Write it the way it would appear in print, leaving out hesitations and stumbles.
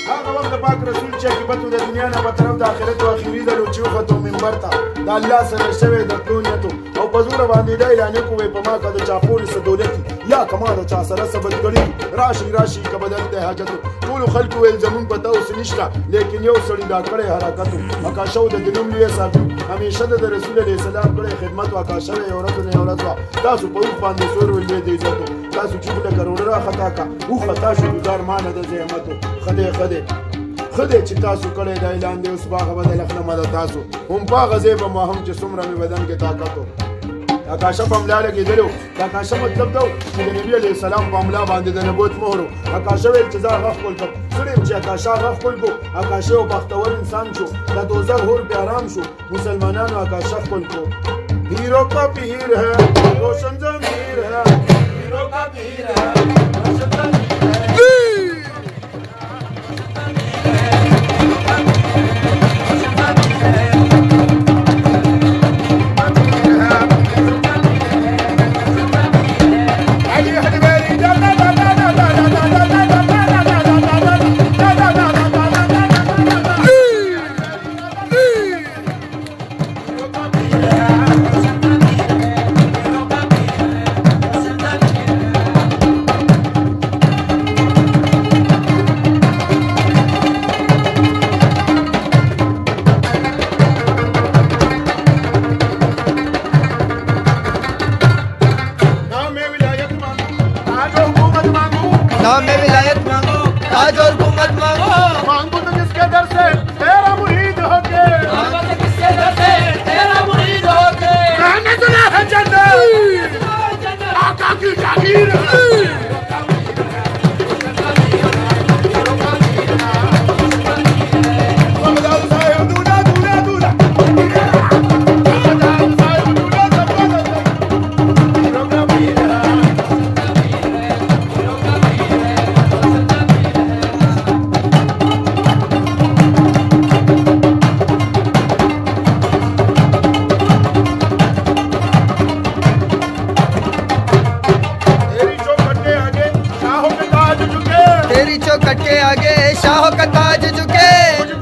هغه وخت پاک رسول چې عاقبت د دنیا نه په طرف د آخرت او اخري ځلو چې وختو منبر ته د الله سره شوی د تلونیتو او په زوره باندې دا اعلان کوي په ما که د چا پولیس دولتي یا کما د چا سره ثبت کړي راشي که بدل د حاجتو ټولو خلکو ویل زمونږ په تاسو نشته لیکن یو سړي دا کړی حرکتو اکاشو د دنوم لوی صاحب همیشه د رسول الله سلام کړی خدمت او اکاشو یو ورځ نه یو ورځ تاسو په اوخ باندې سور ولې دی عزتو تاسو چې بل کروڑ را خطا کا او خطا شو گزار مان د زحمتو خدای چې تاسو کړی دا اعلان دی اوس باغ بدل خپل مدد تاسو هم باغ زیب ما هم چې څومره می بدن کې طاقت اکاشف حمله لګیدلو دا اکاشف مطلب دا چې د نبی علیه السلام په حمله باندې د نبوت مهر اکاشف چې ځا غف کول سړي چې اکاشف غف کول کو اکاشف بختور انسان شو د دوزخ هور به آرام شو مسلمانانو اکاشف کول کو hero का पीर है रोशन ज़मीर है हीरो का पीर है रोशन ज़मीर है नाम में विलायत मांगो, ताज और हुकूमत मांगो, मांगो तो किसके दर से तेरा मुरीद होके, मांगो तो किसके दर से तेरा मुरीद होके, मैंने सुना है जन्नत आका की जागीर है। तेरी चौखट के आगे शाहों का ताज झुके।